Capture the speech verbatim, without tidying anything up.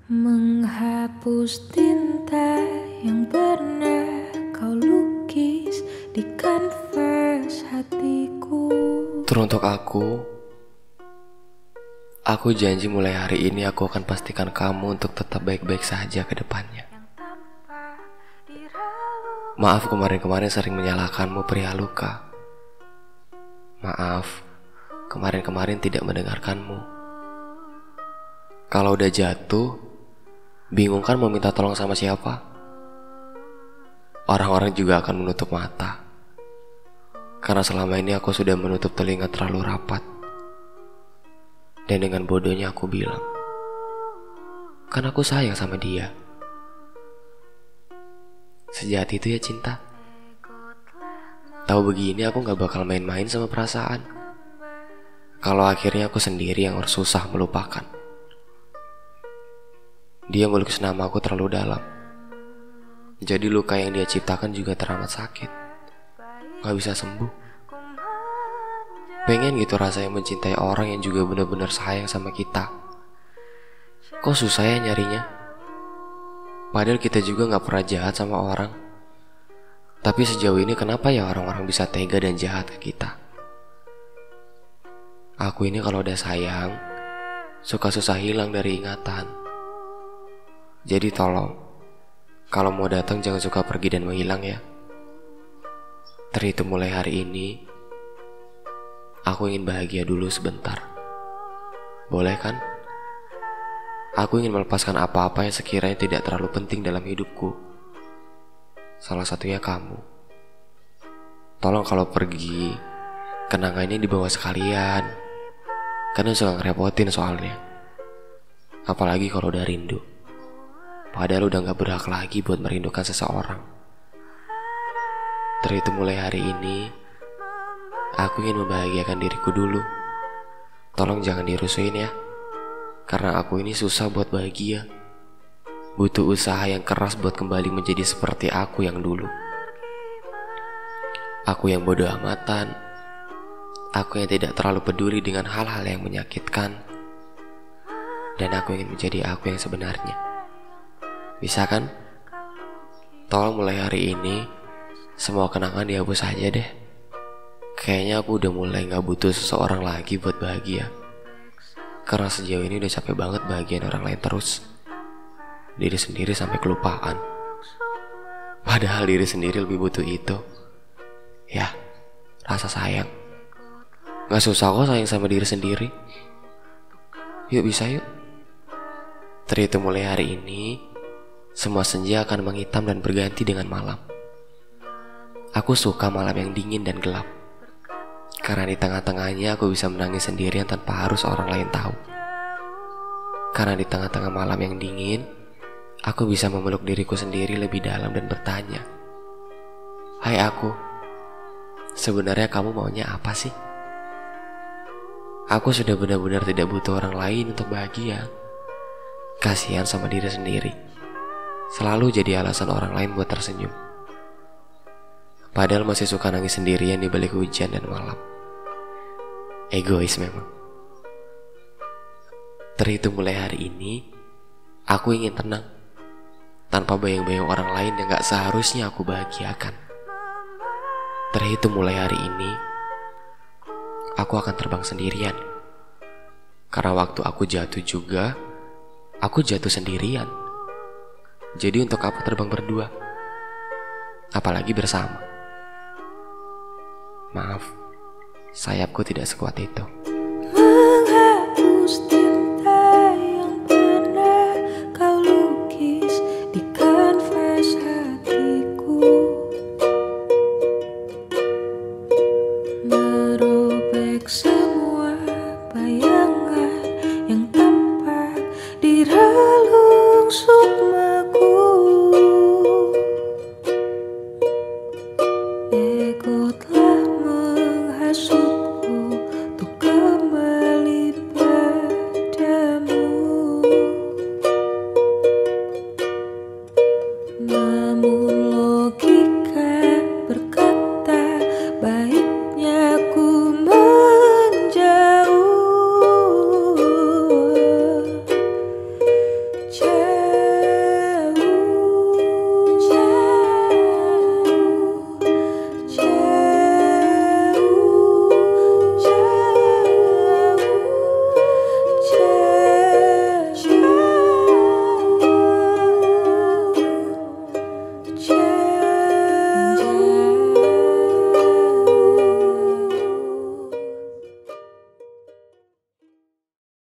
Menghapus tinta yang pernah kau lukis di kanvas hatiku. Teruntuk aku, aku janji mulai hari ini aku akan pastikan kamu untuk tetap baik-baik saja ke depannya. Maaf kemarin-kemarin sering menyalahkanmu perihal luka. Maaf, kemarin-kemarin tidak mendengarkanmu. Kalau udah jatuh, bingung kan mau minta tolong sama siapa? Orang-orang juga akan menutup mata. Karena selama ini aku sudah menutup telinga terlalu rapat. Dan dengan bodohnya aku bilang, kan aku sayang sama dia. Sejati itu ya cinta. Tahu begini aku gak bakal main-main sama perasaan. Kalau akhirnya aku sendiri yang harus susah melupakan. Dia melukis nama aku terlalu dalam. Jadi luka yang dia ciptakan juga teramat sakit. Gak bisa sembuh. Pengen gitu rasanya mencintai orang yang juga benar-benar sayang sama kita. Kok susah ya nyarinya? Padahal kita juga gak pernah jahat sama orang. Tapi sejauh ini kenapa ya orang-orang bisa tega dan jahat ke kita? Aku ini kalau udah sayang, suka susah hilang dari ingatan. Jadi tolong, kalau mau datang jangan suka pergi dan menghilang ya. Terhitung mulai hari ini, aku ingin bahagia dulu sebentar. Boleh kan? Aku ingin melepaskan apa-apa yang sekiranya tidak terlalu penting dalam hidupku. Salah satunya kamu. Tolong kalau pergi, kenangannya dibawa sekalian. Karena suka ngerepotin soalnya. Apalagi kalau udah rindu. Padahal udah gak berhak lagi buat merindukan seseorang. Terhitung mulai hari ini, aku ingin membahagiakan diriku dulu. Tolong jangan dirusuin ya. Karena aku ini susah buat bahagia. Butuh usaha yang keras buat kembali menjadi seperti aku yang dulu. Aku yang bodoh amatan. Aku yang tidak terlalu peduli dengan hal-hal yang menyakitkan. Dan aku ingin menjadi aku yang sebenarnya. Bisa kan? Tolong mulai hari ini semua kenangan dihapus aja deh. Kayaknya aku udah mulai gak butuh seseorang lagi buat bahagia. Karena sejauh ini udah capek banget bahagian orang lain terus. Diri sendiri sampai kelupaan. Padahal diri sendiri lebih butuh itu. Ya, rasa sayang. Gak susah kok sayang sama diri sendiri. Yuk bisa yuk. Terhitung mulai hari ini, semua senja akan menghitam dan berganti dengan malam. Aku suka malam yang dingin dan gelap. Karena di tengah-tengahnya aku bisa menangis sendirian tanpa harus orang lain tahu. Karena di tengah-tengah malam yang dingin, aku bisa memeluk diriku sendiri lebih dalam dan bertanya, hai aku, sebenarnya kamu maunya apa sih? Aku sudah benar-benar tidak butuh orang lain untuk bahagia. Kasihan sama diri sendiri. Selalu jadi alasan orang lain buat tersenyum. Padahal masih suka nangis sendirian di balik hujan dan malam. Egois memang. Terhitung mulai hari ini, aku ingin tenang. Tanpa bayang-bayang orang lain yang gak seharusnya aku bahagiakan. Terhitung mulai hari ini, aku akan terbang sendirian. Karena waktu aku jatuh juga, aku jatuh sendirian. Jadi untuk apa terbang berdua? Apalagi bersama. Maaf, sayapku tidak sekuat itu. Menghapus tinta yang pernah kau lukis di kanvas hatiku. Merobek semua bayangan yang tampak di relung sungai.